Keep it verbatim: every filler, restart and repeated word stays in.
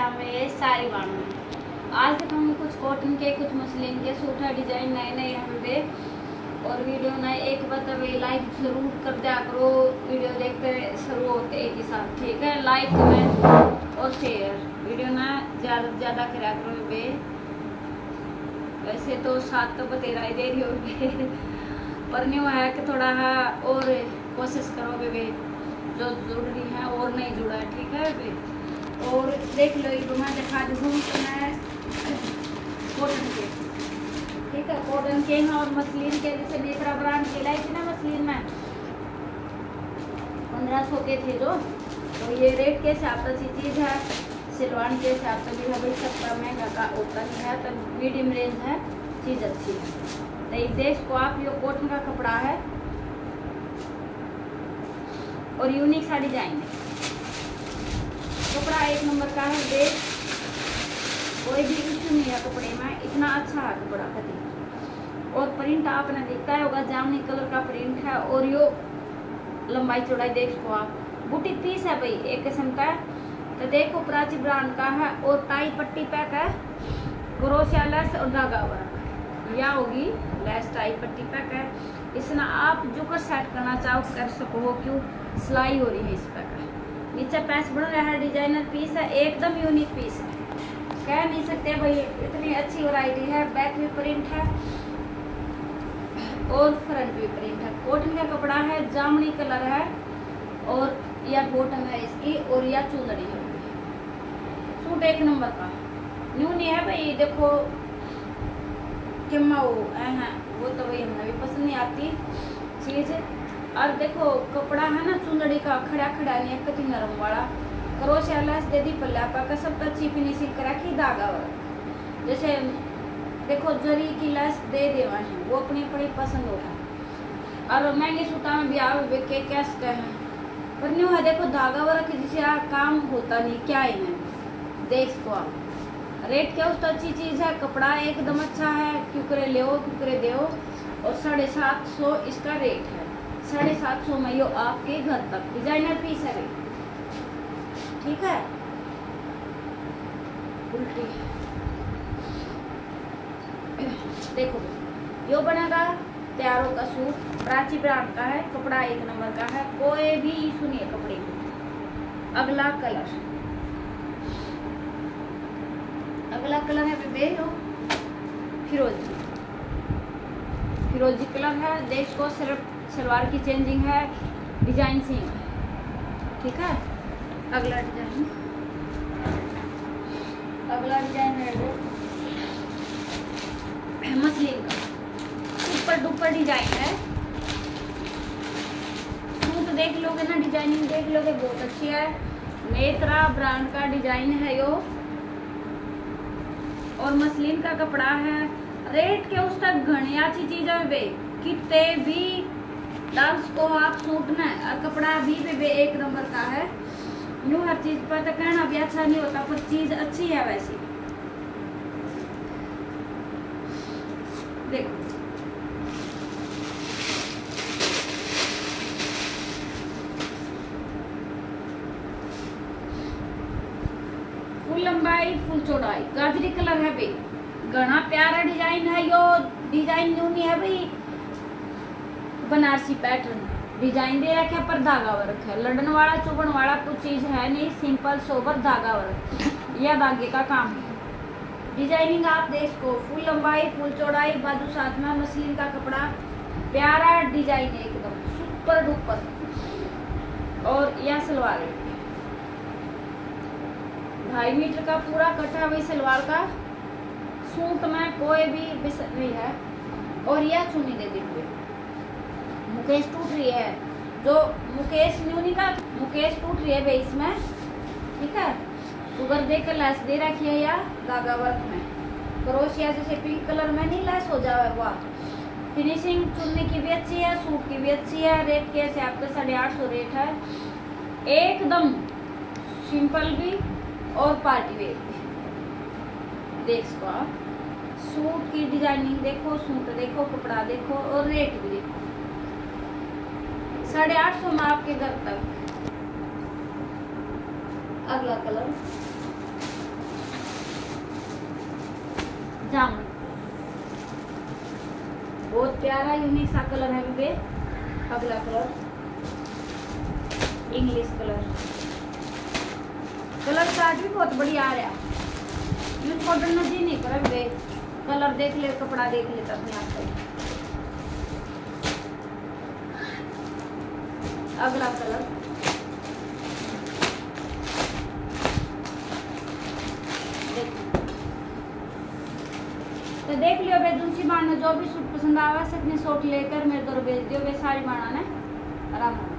में सारी बाणों में आज तक हम कुछ कॉटन के कुछ मसलिन के सूट है डिजाइन नए नए हम दे और वीडियो ना एक बार लाइक जरूर कर दिया करो। वीडियो देखते शुरू होते एक ही साथ, ठीक है। लाइक कमेंट और शेयर वीडियो ना ज़्यादा से ज़्यादा करा करो बे। वैसे तो साथ तो बतेरा ही दे रही हो पर नहीं है कि थोड़ा और कोशिश करो बे जो जरूरी है और नहीं जुड़ा है, ठीक है बे। और देख लो ये मैं दिखा दूँ तो मैं कॉटन के, ठीक है, कॉटन के हैं और मसलिन के जैसे नेत्रा ब्रांड के लाई थी ना मसलिन में पंद्रह सौ के थे जो, तो ये रेट के हिसाब से अच्छी चीज़ है। सिलवान के हिसाब से भी है भाई, सबका महंगा का होता नहीं है तो मीडियम रेंज है, चीज़ अच्छी है। तो ये देश को आप ये कॉटन का कपड़ा है और यूनिक सा डिजाइन है, कपड़ा एक नंबर का है देश, कोई भी इशू नहीं है कपड़े में, इतना अच्छा है कपड़ा कभी। और प्रिंट आपने देखा होगा जामुनी कलर का प्रिंट है और यो लंबाई चौड़ाई देख को आप बूटी तीस है भाई एक किस्म का। तो देखो प्राची ब्रांड का है और टाई पट्टी पैक है, क्रोशिया लेस और धागा वर्क या होगी लेस टाई पट्टी पैक है। इसमें आप जो कर सेट करना चाहो कर सको, क्यों सिलाई हो रही है इस पैक। नीचे पैच बन रहा है, डिजाइनर पीस है, एकदम यूनिक पीस है, कह नहीं सकते भाई इतनी अच्छी वैरायटी है। बैक भी प्रिंट है और फ्रंट भी प्रिंट है। कॉटन का कपड़ा है, जामुनी कलर है और या बॉटम है इसकी और या चुंदड़ी है। सूट एक नंबर का न्यू नहीं है भाई, देखो किम्मा वो है वो तो भाई हमें भी पसंद नहीं आती चीज़। और देखो कपड़ा है ना चुंदड़ी का, खड़ा खड़ा नहीं है, कति नरम वाला, क्रोशिया लेस दे दी पल्ला का सब अच्छी फिनिशिंग करा की धागा वर्क। जैसे देखो जरी की लेस दे देवा है, वो अपनी अपनी पसंद होता है। और महंगे सूटा में भी आओ के कैस कहें पर न्यू है, देखो धागा वर्क जिसे काम होता नहीं क्या है देख को आप। रेट क्या उस तो अच्छी चीज़ है, कपड़ा एकदम अच्छा है, क्यूकरे ले क्यूकरे दो। और साढ़े सात सौ इसका रेट है, साढ़े सात सौ में यो आपके घर तक डिजाइनर पीस है रेट, ठीक है। उल्टी देखो यो बनेगा तैयारों का सूट, प्राची ब्रांड का है, कपड़ा एक नंबर का है, कोई भी इशू नहीं है कपड़े में। अगला कलर अगला कलर है बेबे लो फिरोजी, फिरोजी कलर है। देश को सिर्फ सलवार की चेंजिंग है, डिजाइन सेम, ठीक है। अगला डिजाइन अगला डिजाइन है मसलिन का, ऊपर दुपर डिजाइन है। सूट देख लोगे ना, डिजाइनिंग देख लोगे बहुत अच्छी है। नेत्रा ब्रांड का डिजाइन है यो और मसलिन का कपड़ा है। रेट के उस तक घनी अच्छी चीज है बे, कितने भी डांस को आप सूट ना और कपड़ा भी बे एक नंबर का है। न्यू हर चीज पर तो कहना भी अच्छा नहीं होता पर चीज अच्छी है वैसी। देखो फुल लंबाई फुल चौड़ाई गाजरी कलर है भाई, घना प्यारा डिजाइन है यो। डिजाइन न्यू नहीं है भाई, बनारसी पैटर्न डिजाइन दे रखा है पर धागा वर्क है, लड़न वाला चुभन वाला कुछ चीज है नहीं, सिंपल सोबर धागा वर्क या धागे का काम है। डिजाइनिंग आप देख को फुल लंबाई फुल चौड़ाई, बाजू साथ में मसलिन का कपड़ा, प्यारा डिजाइन है एकदम सुपर डुपर। और यह सलवार है ढाई मीटर का पूरा कटा हुई सलवार का, सूट में कोई भी बिसर नहीं है। और यह चुन्नी दे दी हुई मुकेश टूट रही है, जो मुकेश न्यूनी का मुकेश टूट रही है बेस में, ठीक है। शुगर देकर लेस दे रखी है या धागा वर्क में, क्रोशिया जैसे पिंक कलर में नहीं लेस हो जाए वो। फिनिशिंग चुन्नी की भी अच्छी है, सूट की भी अच्छी है। रेट कैसे आपका साढ़े आठ सौ रेट है, एकदम सिंपल भी और पार्टी वेयर भी। देख सको आप, सूट की डिजाइनिंग देखो, सूट देखो, कपड़ा देखो और रेट भी देखो, साढ़े आठ सौ में आपके घर तक। अगला कलर जामुन, बहुत प्यारा यूनिक सा कलर है बे। अगला colour English colour, colour chart भी बहुत बढ़िया आ रहा, यूज कॉटन जी नहीं कर बे। कलर देख ले, कपड़ा देख ले अपने आप को। अगला कलर तो देख लियो बे, दूसरी बार में जो भी सूट पसंद आवा सकने शॉर्ट लेकर मेरे दौर भेज दियो बे। सारी बाना ने आराम